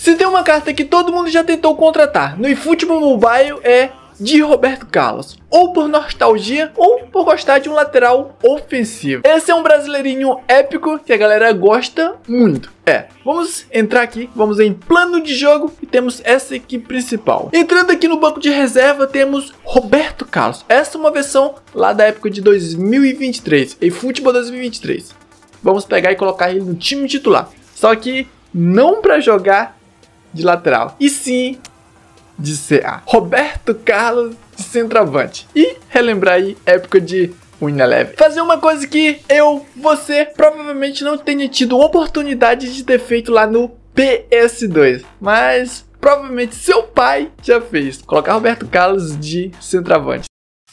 Se tem uma carta que todo mundo já tentou contratar no eFootball Mobile é de Roberto Carlos, ou por nostalgia, ou por gostar de um lateral ofensivo. Esse é um brasileirinho épico que a galera gosta muito. Vamos entrar aqui, vamos em plano de jogo e temos essa equipe principal. Entrando aqui no banco de reserva temos Roberto Carlos. Essa é uma versão lá da época de 2023, eFootball 2023. Vamos pegar e colocar ele no time titular. Só que não para jogar de lateral, e sim de CA. Roberto Carlos de centroavante. E relembrar aí época de Wineleve. Fazer uma coisa que você provavelmente não tenha tido oportunidade de ter feito lá no PS2. Mas provavelmente seu pai já fez. Colocar Roberto Carlos de centroavante.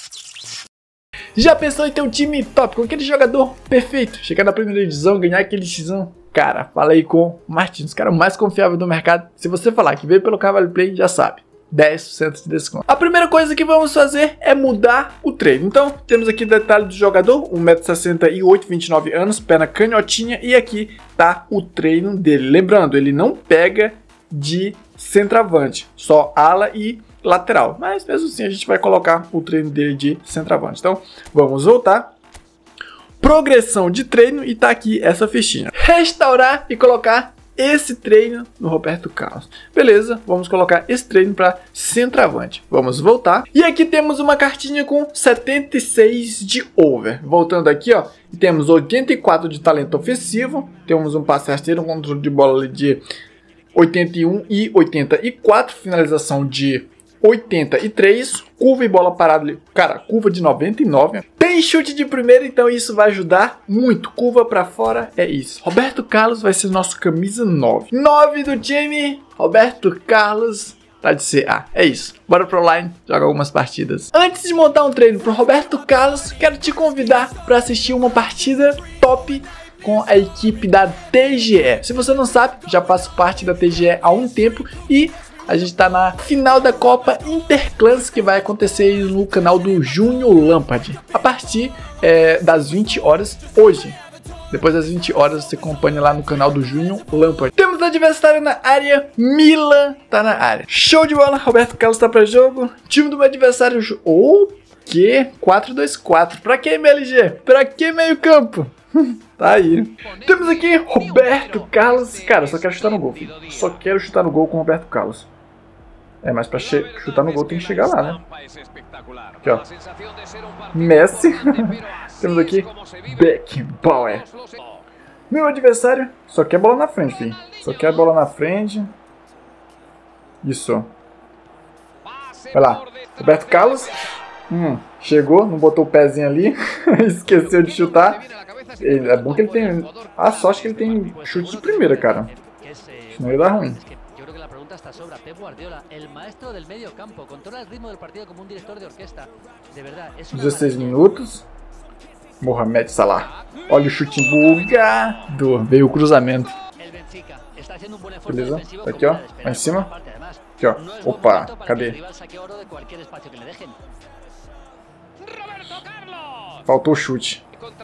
Já pensou em ter um time top, com aquele jogador perfeito? Chegar na primeira divisão, ganhar aquele X1? Cara, fala aí com o Martins, o cara mais confiável do mercado. Se você falar que veio pelo Carvalho Play, já sabe. 10% de desconto. A primeira coisa que vamos fazer é mudar o treino. Então, temos aqui detalhe do jogador, 1,68 m, 29 anos, perna canhotinha, e aqui tá o treino dele. Lembrando, ele não pega de centroavante, só ala e lateral. Mas mesmo assim a gente vai colocar o treino dele de centroavante. Então, vamos voltar. Progressão de treino e tá aqui essa fichinha. Restaurar e colocar esse treino no Roberto Carlos. Beleza, vamos colocar esse treino para centroavante. Vamos voltar. E aqui temos uma cartinha com 76 de over. Voltando aqui, ó, temos 84 de talento ofensivo. Temos um passe rasteiro, um controle de bola de 81 e 84. Finalização de 83, curva e bola parada, cara, curva de 99. Tem chute de primeira, então isso vai ajudar muito. Curva pra fora, é isso. Roberto Carlos vai ser nosso camisa 9. 9 do time, Roberto Carlos tá de CA. É isso. Bora pro online, joga algumas partidas. Antes de montar um treino pro Roberto Carlos, quero te convidar para assistir uma partida top com a equipe da TGE. Se você não sabe, já faço parte da TGE há um tempo e a gente tá na final da Copa Interclãs, que vai acontecer no canal do Júnior Lampard, a partir das 20 horas hoje. Depois das 20 horas você acompanha lá no canal do Júnior Lampard. Temos adversário na área, Milan tá na área. Show de bola, Roberto Carlos tá pra jogo. Time do meu adversário, o quê? 4-2-4. Pra que MLG? Pra que meio campo? Tá aí. Temos aqui Roberto Carlos. Cara, só quero chutar no gol, filho. Só quero chutar no gol com o Roberto Carlos. Mas pra chutar no gol tem que chegar lá, né? Aqui, ó. Messi. Temos aqui Beckenbauer. Meu adversário só quer bola na frente, filho. Só quer bola na frente. Isso. Vai lá. Roberto Carlos. Chegou, não botou o pezinho ali. Esqueceu de chutar. É bom que ele tem a sorte que ele tem chute de primeira, cara. Senão ia dar ruim. 16 minutos. Mohamed Salah. Olha o chute bugado. Veio o cruzamento. Beleza? Tá aqui, ó. Lá em cima. Aqui, ó. Opa, cadê? Faltou o chute.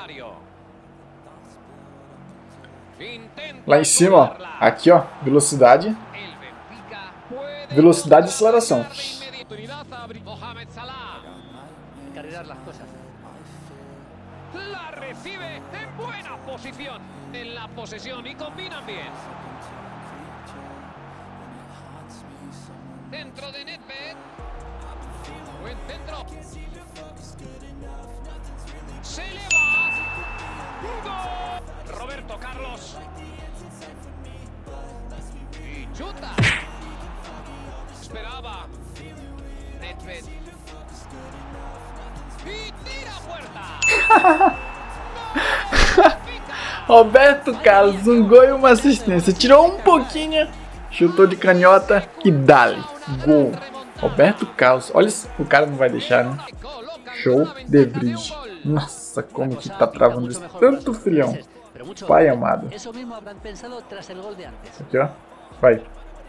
Lá em cima, ó. Aqui, ó. Velocidade. Velocidade e aceleração. Roberto Carlos. Y chuta. Esperaba. Nedved. Y tira a puerta. Roberto Carlos, um gol e uma assistência. Tirou um pouquinho, chutou de canhota e dali. Gol. Roberto Carlos. Olha, o cara não vai deixar, né? Show de bridge. Nossa, como que tá travando isso tanto, filhão. Pai amado. Aqui, ó. Vai.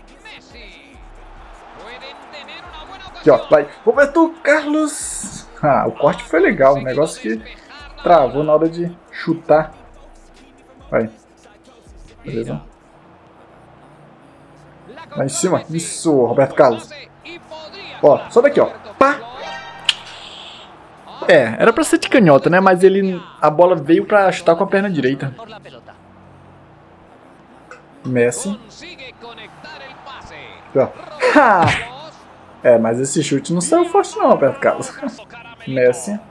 Aqui, ó. Vai. Roberto Carlos. Ah, o corte foi legal. O negócio que travou na hora de chutar. Vai. Beleza. Lá em cima. Isso, Roberto Carlos. Ó, só daqui, ó. Pá. É, era pra ser de canhota, né? Mas a bola veio pra chutar com a perna direita. Messi. Ó. Ha! É, mas esse chute não saiu forte não, Roberto Carlos. Messi.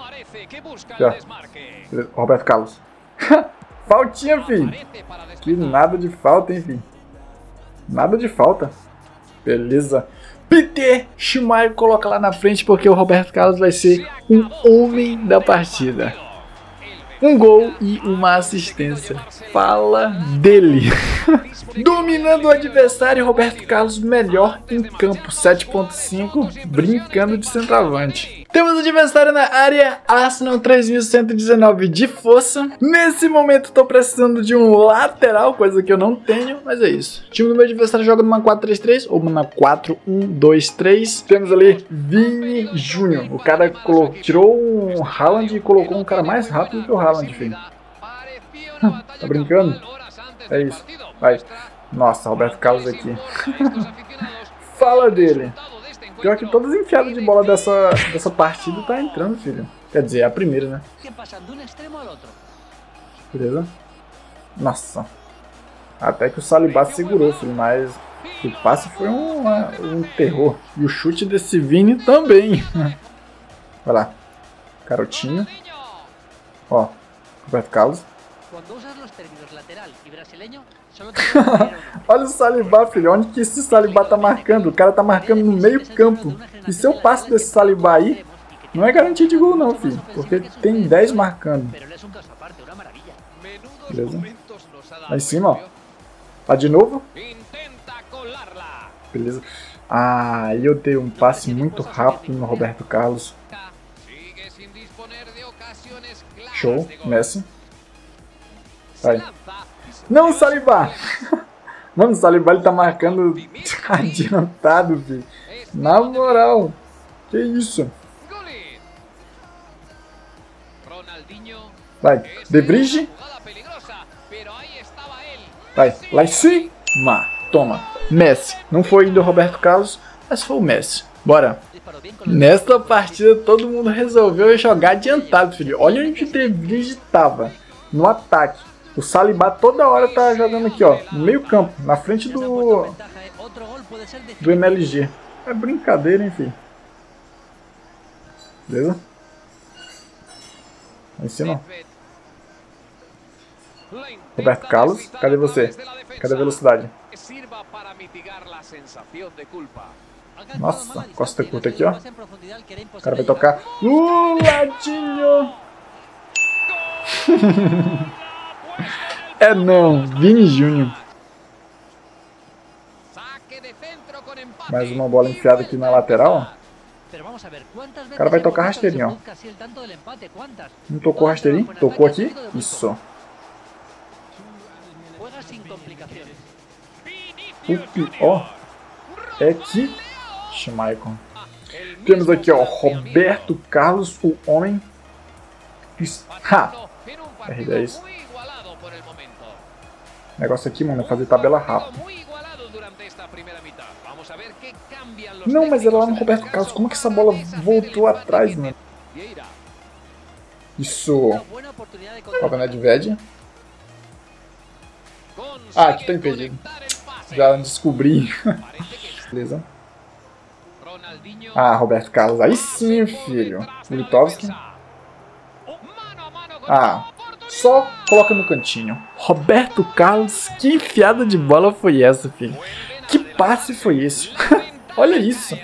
Ó. Roberto Carlos. Faltinha, filho. Que nada de falta, hein, filho. Nada de falta. Beleza. Peter Schmeichel coloca lá na frente porque o Roberto Carlos vai ser o homem da partida. Um gol e uma assistência. Fala dele. Dominando o adversário, Roberto Carlos melhor em campo. 7.5, brincando de centroavante. Temos o adversário na área, Arsenal 3.119 de força. Nesse momento estou precisando de um lateral, coisa que eu não tenho, mas é isso. O time do meu adversário joga numa 4-3-3 ou numa 4-1-2-3. Temos ali Vini Júnior. O cara tirou um Haaland e colocou um cara mais rápido que o Haaland, filho. Tá brincando? É isso. Vai. Nossa, Roberto Carlos aqui. Fala dele. Pior que todas as enfiadas de bola dessa partida tá entrando, filho. Quer dizer, é a primeira, né? Beleza? Nossa. Até que o Saliba segurou, filho. Mas o passe foi um terror. E o chute desse Vini também. Vai lá. Carotinho. Ó. Roberto Carlos. Olha o Saliba, filho. Onde que esse Saliba tá marcando? O cara tá marcando no meio campo. E se eu passo desse Saliba aí, não é garantia de gol não, filho. Porque tem 10 marcando. Beleza? Lá em cima, ó. Lá de novo. Beleza. Ah, aí eu dei um passe muito rápido no Roberto Carlos. Show. Messi. Vai. Não, Saliba! Mano, o Saliba ele tá marcando adiantado, filho. Na moral. Que isso? Vai. De Vrij. Vai. Lá em cima. Toma. Messi. Não foi do Roberto Carlos, mas foi o Messi. Bora. Nesta partida todo mundo resolveu jogar adiantado, filho. Olha onde o De Vrij tava. No ataque. O Saliba toda hora tá jogando aqui, ó, no meio campo, na frente do MLG. É brincadeira, enfim. Beleza? Aí em cima. Roberto Carlos, cadê você? Cadê a velocidade? Nossa, costa curta aqui, ó. O cara vai tocar. Ladinho! É não, Vini Júnior. Mais uma bola enfiada aqui na lateral. O cara vai tocar rasteirinho, ó. Não tocou rasteirinho? Tocou aqui? Isso. O pior é que... Schmeichel. Temos aqui, ó, Roberto Carlos, o homem. Ha! R10. Negócio aqui, mano, é fazer tabela rápida. Não, mas era lá no Roberto Carlos. Como que essa bola voltou atrás, mano? Isso. Olha o Nedved. Ah, aqui tá impedido. Já descobri. Beleza. Ah, Roberto Carlos. Aí sim, filho. Militovski. Ah, só coloca no cantinho. Roberto Carlos, que enfiada de bola foi essa, filho? Que passe foi esse? Olha isso.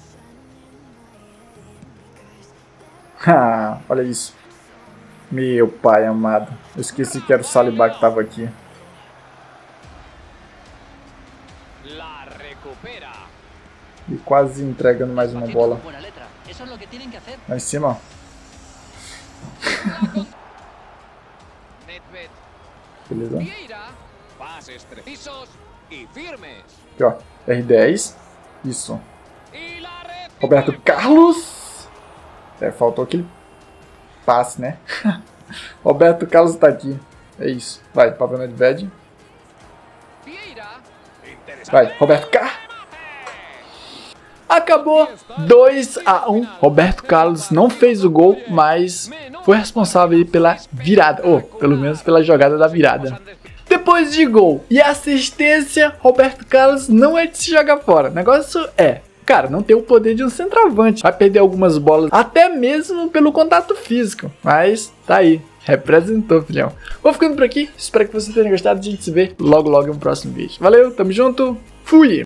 Ah, olha isso. Meu pai amado. Eu esqueci que era o Saliba que tava aqui. E quase entregando mais uma bola. Lá em cima, ó. Beleza. Aqui, ó. R10. Isso. Roberto Carlos. É, faltou aquele passe, né? Roberto Carlos tá aqui. É isso. Vai, Pavel Nedved. Vai, Roberto Carlos. Acabou 2-1. Roberto Carlos não fez o gol, mas foi responsável aí pela virada, ou pelo menos pela jogada da virada. Depois de gol e assistência, Roberto Carlos não é de se jogar fora. O negócio é, cara, não tem o poder de um centroavante. Vai perder algumas bolas, até mesmo pelo contato físico. Mas tá aí, representou, filhão. Vou ficando por aqui, espero que vocês tenham gostado. A gente se vê logo em um próximo vídeo. Valeu, tamo junto, fui!